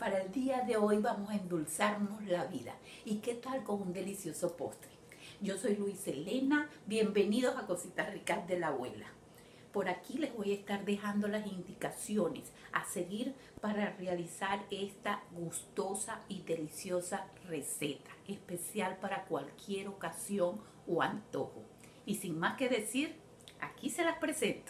Para el día de hoy vamos a endulzarnos la vida. ¿Y qué tal con un delicioso postre? Yo soy Luis Elena, bienvenidos a Cositas Ricas de la Abuela. Por aquí les voy a estar dejando las indicaciones a seguir para realizar esta gustosa y deliciosa receta, especial para cualquier ocasión o antojo. Y sin más que decir, aquí se las presento.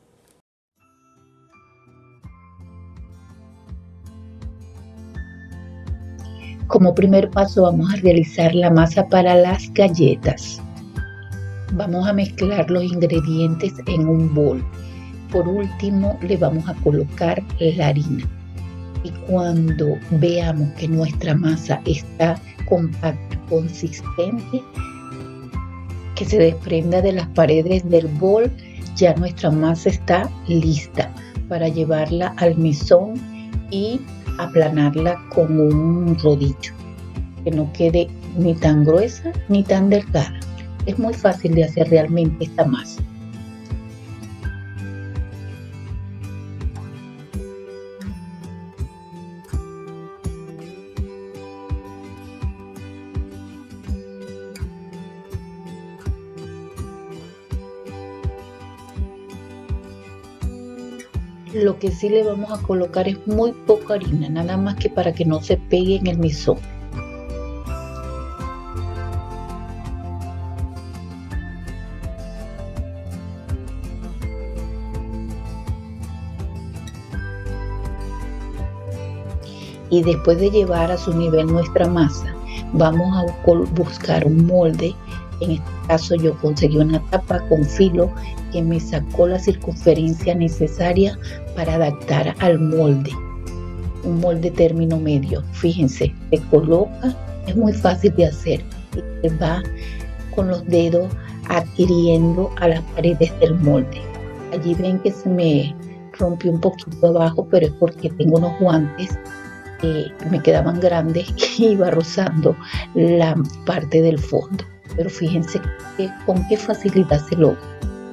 Como primer paso vamos a realizar la masa para las galletas. Vamos a mezclar los ingredientes en un bol. Por último le vamos a colocar la harina. Y cuando veamos que nuestra masa está compacta, consistente, que se desprenda de las paredes del bol, ya nuestra masa está lista para llevarla al mesón y aplanarla con un rodillo, que no quede ni tan gruesa ni tan delgada. Es muy fácil de hacer realmente esta masa. Lo que sí le vamos a colocar es muy poca harina, nada más que para que no se pegue en el mesón. Y después de llevar a su nivel nuestra masa, vamos a buscar un molde. En este caso yo conseguí una tapa con filo que me sacó la circunferencia necesaria para adaptar al molde. Un molde término medio. Fíjense, se coloca, es muy fácil de hacer. Y se va con los dedos adhiriendo a las paredes del molde. Allí ven que se me rompió un poquito abajo, pero es porque tengo unos guantes que me quedaban grandes y iba rozando la parte del fondo. Pero fíjense con qué facilidad se logra.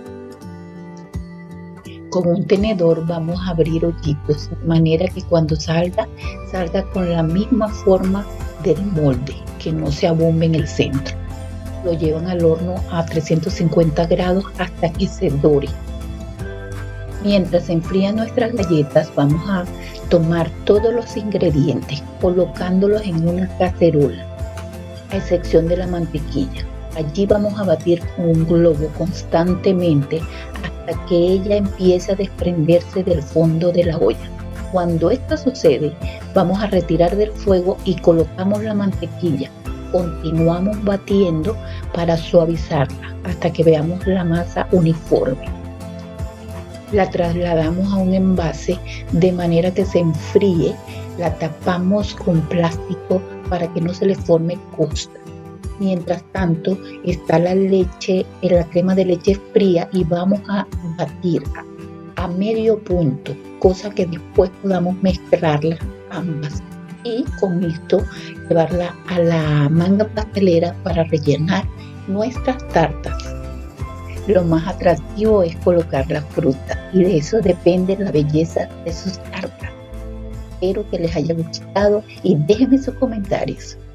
Con un tenedor vamos a abrir hoyitos de manera que cuando salga con la misma forma del molde, que no se abombe en el centro. Lo llevan al horno a 350 grados hasta que se dore. Mientras se enfrían nuestras galletas, vamos a tomar todos los ingredientes colocándolos en una cacerola, a excepción de la mantequilla. Allí vamos a batir con un globo constantemente hasta que ella empiece a desprenderse del fondo de la olla. Cuando esto sucede, vamos a retirar del fuego y colocamos la mantequilla. Continuamos batiendo para suavizarla hasta que veamos la masa uniforme. La trasladamos a un envase de manera que se enfríe. La tapamos con plástico para que no se le forme costra. Mientras tanto está la crema de leche fría y vamos a batir a medio punto, cosa que después podamos mezclarlas ambas. Y con esto llevarla a la manga pastelera para rellenar nuestras tartas. Lo más atractivo es colocar la fruta y de eso depende la belleza de sus tartas. Espero que les haya gustado y déjenme sus comentarios.